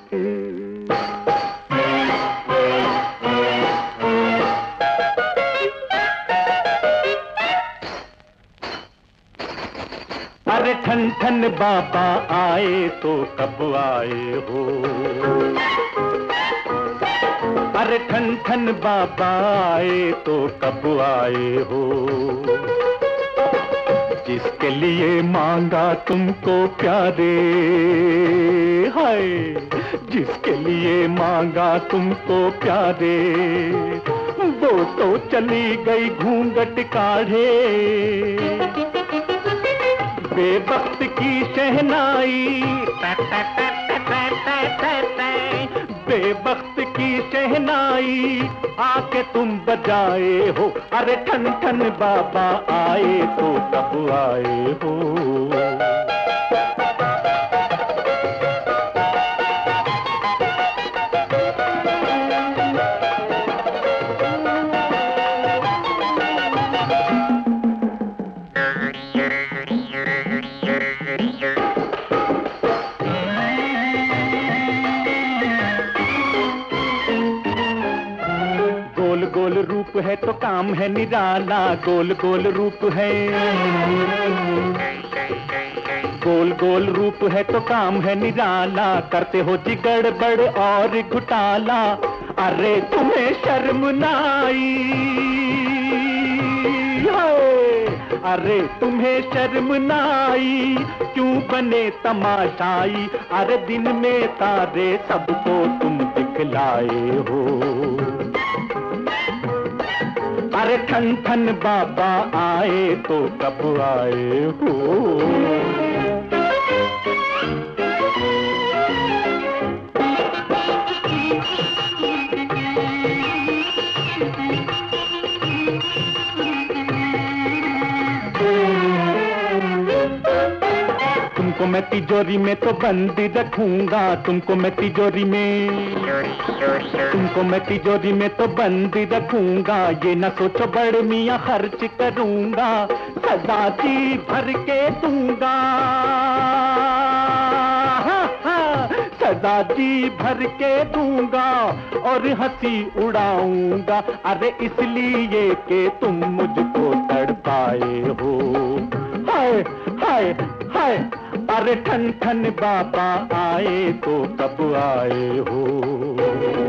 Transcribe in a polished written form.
अरे ठन ठन बाबा आए तो कब आए हो, अरे ठन ठन बाबा आए तो कब आए हो। जिसके लिए मांगा तुमको प्यारे, हाय जिसके लिए मांगा तुमको प्यारे, वो तो चली गई घूंघट काढ़े। बेवक्त की शहनाई, बेवक्त की शहनाई आके तुम बजाए हो। अरे ठन ठन बाबा आए तो कब आए हो। गोल गोल रूप है तो काम है निराला, गोल गोल रूप है, गोल गोल रूप है तो काम है निराला। करते हो जी गड़बड़ और घुटाला, अरे तुम्हें शर्म ना आई, अरे तुम्हें शर्म ना आई, क्यों बने तमाशाई। अरे दिन में तारे सबको तुम दिखलाए हो। अरे ठन ठन बाबा आए तो कब आए हो। तुमको मैं तिजोरी में तो बंद रखूंगा, तुमको मैं तिजोरी में, तुमको मैं तिजोरी में तो बंद रखूंगा। ये न सोचो बड़ मियाँ खर्च करूंगा, सदा जी भर के दूंगा, सदा जी भर के दूंगा और हंसी उड़ाऊंगा। अरे इसलिए कि तुम मुझको तड़पाए हो। हाय हाय हाय, अरे ठन ठन बाबा आए तो कब आए हो।